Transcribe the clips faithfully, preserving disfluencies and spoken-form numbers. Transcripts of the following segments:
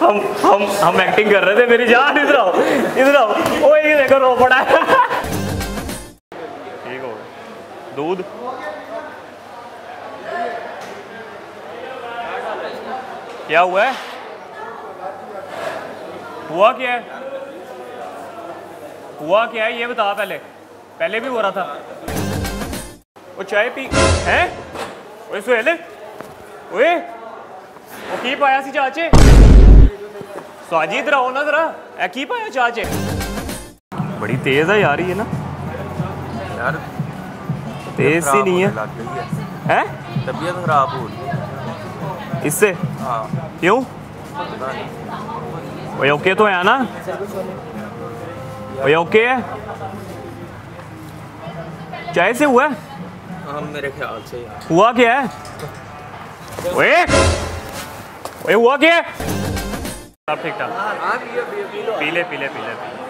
हम हम हम एक्टिंग कर रहे थे। मेरी जान इधर आओ, इधर आओ। ओ ये देखो रो पड़ा है। ठीक हो गया। दूध क्या हुआ है? हुआ क्या है? हुआ क्या है ये बता। पहले पहले भी हो रहा था। वो चाय पी है? ओए सुहेल, ओए वो की पाया सी चाचे? स्वाजी इधर आओ ना जरा। ए की पाया चाचे? बड़ी तेज है यार ये ना यार, तेज सी नहीं है। हैं? तबीयत खराब हो रही है इससे? हाँ। क्यों? ओए ओके तो है ना? ओए ओके है? चाय से हुआ है? हाँ मेरे ख्याल से यार। हुआ क्या है? ओए ओए हुआ क्या है? सब ठीक ठाक? पीले पीले पीले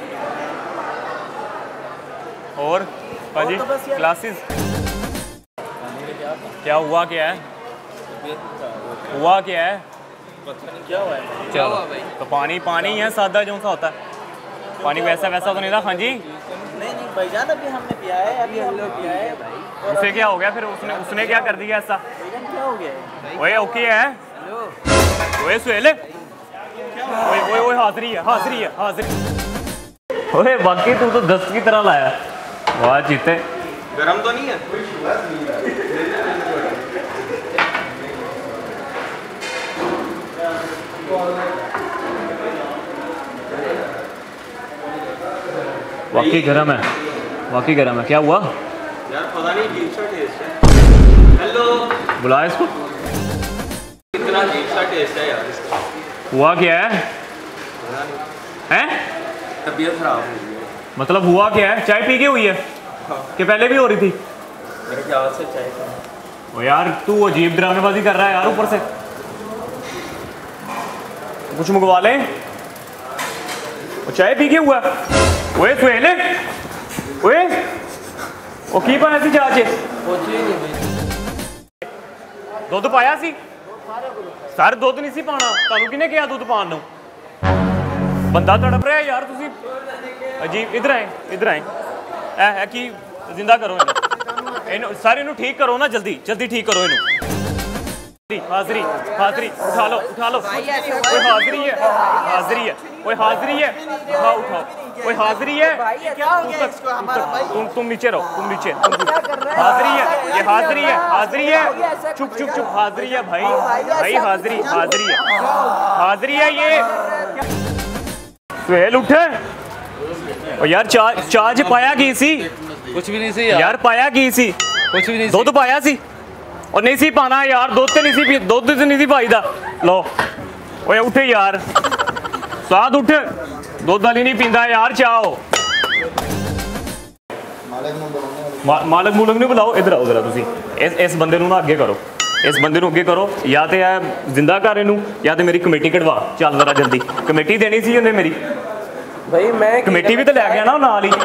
और पाजी क्लासेस क्या हुआ क्या है? हुआ क्या है? क्या हुआ है? चलो तो पानी पानी है सादा जो सा होता है। पानी वैसा वैसा तो नहीं था। हाँ जी नहीं नहीं भाईजान, अभी हमने पिया है, अभी हम लोग पिया है भाई। उसे क्या हो गया फिर? उसने उसने क्या कर दिया ऐसा? क्या हो गया है? ओए ओके है? ओए सुहेल, ओए ओए ओए हाजिरी है, हाजिरी है, हाजिरी। ओए बाकी तू तो दस्त की तरह लाया। वाह जीते। गरम तो नहीं है? वाकई गरम है, वाकई गरम है। क्या हुआ यार पता नहीं, अजीब सा टेस्ट है। हेलो, बुला इसको। कितना अजीब सा टेस्ट है यार इसका। हुआ क्या है? हैं? तबीयत खराब हो गई है। मतलब हुआ क्या है? चाय पी के हुई है? हाँ। कि पहले भी हो रही थी? मेरे ख्याल से चाय का। ओ यार तू अजीब ड्रामेबाजी कर रहा है यार। ऊपर से कुछ मंगवा ले। वो चाय पी के हुआ? ओए सुहेल, ओए ओ की पाया सी चाचे? दुध पाया सी? सर दुध नहीं सी पाना। तुहानू किने कहा दुध पान नू? बंदा तड़प रहा है यार। तुसी अजीब। इधर आए, इधर आए। ए है कि जिंदा करो इन्हू, सर इन्हू ठीक करो ना, जल्दी जल्दी ठीक करो इन्हू। हाजिरी हाजिरी उठा लो उठा लो। कोई हाजिरी है, हाजिरी है, कोई हाजिरी है। उठाओ उठाओ, कोई हाजिरी है। तुम तुम नीचे रहो, तुम नीचे। हाजिरी है, ये हाजिरी है, हाजिरी है। चुप चुप चुप, हाजिरी है भाई, भाई हाजिरी हाजिरी है, हाजिरी है ये। सुहेल उठे। और यार चा चाज पाया की सी? कुछ भी नहीं सी यार। यार पाया की सी? कुछ भी नहीं। दुध पाया सी? और नहीं सी पाना यार। दुध ते नहीं सी, दुध ते नहीं सी पाई दा। लो ओए उठे यार, साथ उठ। दुध वाली नहीं पींदा यार चाहो। मा, मालक मूलक नहीं बुलाओ। इधर आओ जरा तुसी। इस इस बंदे नू ना अगे करो, इस बंदे नू अगे करो। या तो है जिंदा कर इनू, या तो मेरी कमेटी कटवा। चल जरा जल्दी, कमेटी देनी सी उन्हें मेरी। भाई मैं कमेटी भी तो लै गया ना नाल ही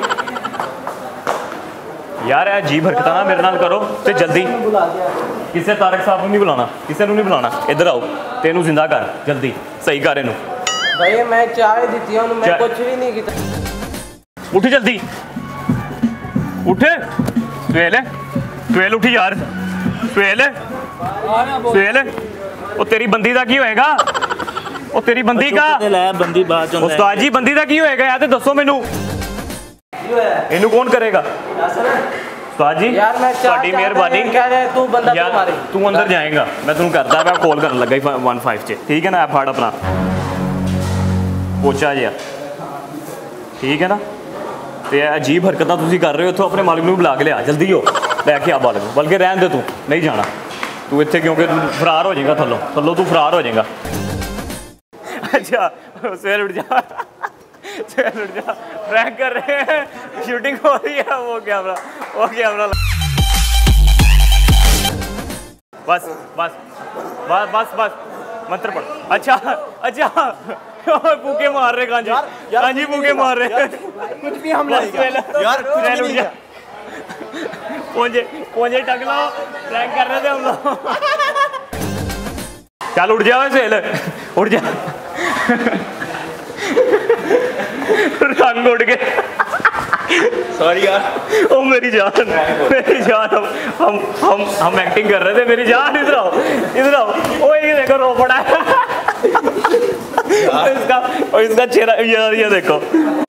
यार। है जी हरकतां ना मेरे नाल करो ते जल्दी। किसे तारक साहब नहीं बुलाना, किसे नहीं बुलाना। इधर आओ, तेनू जिंदा कर जल्दी, सही कर इनू। भाई मैं चाय दी हूं, मैं कुछ भी नहीं किया। उठ जल्दी उठ। सुहेल, सुहेल उठ यार। सुहेल, सुहेल ओ तेरी बंदी दा की होएगा? ओ तेरी बंदी का बंदी बात जो उस्ताद जी बंदी दा की होएगा यार? ते दसो मैनू, इनू कौन करेगा? उस्ताद जी यार मैं ਤੁਹਾਡੀ ਮਿਹਰਬਾਨੀ। तू बंदा यार मारे, तू अंदर जाएगा, मैं तेन करदा मैं कॉल करन लगा ही वन फाइव च। ठीक है ना? ऐप फड़ अपना पोचा जिहा, ठीक है ना? तो अजीब हरकतां तुसीं कर रहे हो। इत्थों अपने मालिक नूं बुला के लिया जल्दी हो, लैके आ मालिक नूं। बल्कि रहन दे, तू नहीं जाना तू इत्थे, क्योंकि तू फरार हो जाएगा थल्लों, थल्लों तू फरार हो जाएगा। अच्छा सुहेल उठ जा, सुहेल उठ जा। प्रैंक कर रहे हैं, शूटिंग हो रही है। वो कैमरा, वो कैमरा बस बस बस बस बस मंत्र पढ़। अच्छा अच्छा फूके मार रहे कांजी, कांजी फूके मार रहे। कुछ भी हम यार पोंजे पोंजे टक लो, प्रैंक कर रहे थे हम लोग। चल उठ जा सुहेल, उठ जा। रंग उड़ गए। सॉरी यार, ओ मेरी जान, मेरी जान, हम हम हम हम एक्टिंग कर रहे थे। मेरी जान इधर आओ, इधर आओ। ओ ये देखो रो पड़ा है। इसका और इसका चेहरा, ये ये देखो